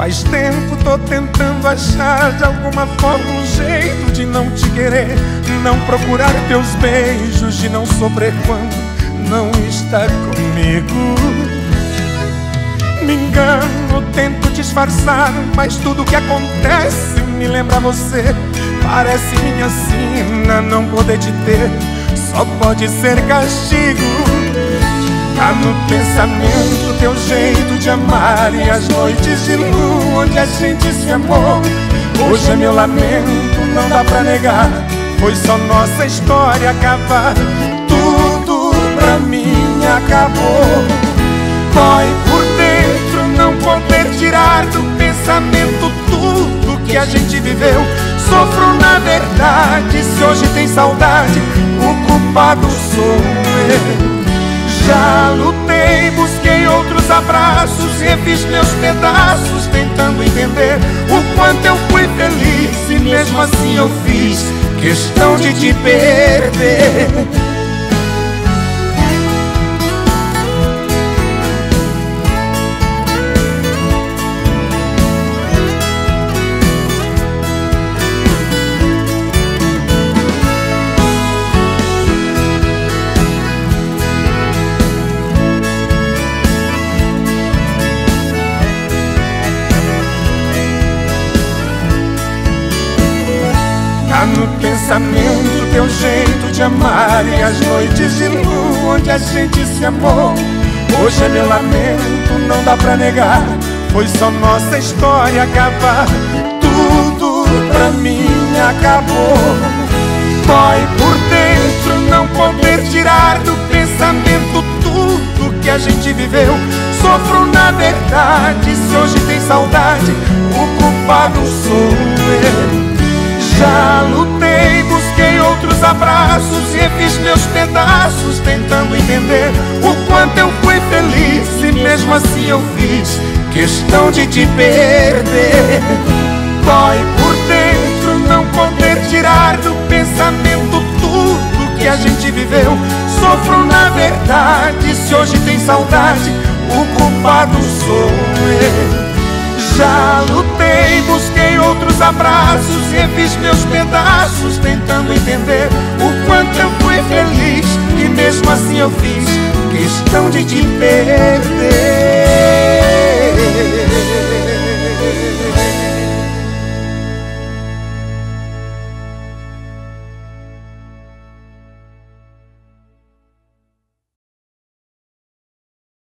Faz tempo tô tentando achar de alguma forma um jeito de não te querer, não procurar teus beijos, de não sofrer quando não está comigo. Me engano, tento disfarçar, mas tudo que acontece me lembra você. Parece minha sina não poder te ter, só pode ser castigo. Tá no pensamento teu jeito de amar e as noites de lua onde a gente se amou. Hoje é meu lamento, não dá pra negar, foi só nossa história acabar. Tudo pra mim acabou. Dói por dentro não poder tirar do pensamento tudo que a gente viveu. Sofro na verdade, se hoje tem saudade, o culpado sou eu. Já lutei, busquei outros abraços, refiz meus pedaços tentando entender o quanto eu fui feliz, e mesmo assim eu fiz questão de te perder. Tá no pensamento teu jeito de amar e as noites de lua onde a gente se amou. Hoje é meu lamento, não dá pra negar, foi só nossa história acabar. Tudo pra mim acabou. Dói por dentro não poder tirar do pensamento tudo que a gente viveu. Sofro na verdade, se hoje tem saudade, o culpado sou eu. Já lutei, busquei outros abraços e refiz meus pedaços tentando entender o quanto eu fui feliz, e mesmo assim eu fiz questão de te perder. Dói por dentro não poder tirar do pensamento tudo que a gente viveu. Sofro na verdade, se hoje tem saudade, o culpado sou eu. Já lutei, busquei outros abraços, refiz meus pedaços tentando entender o quanto eu fui feliz, e mesmo assim eu fiz questão de te perder.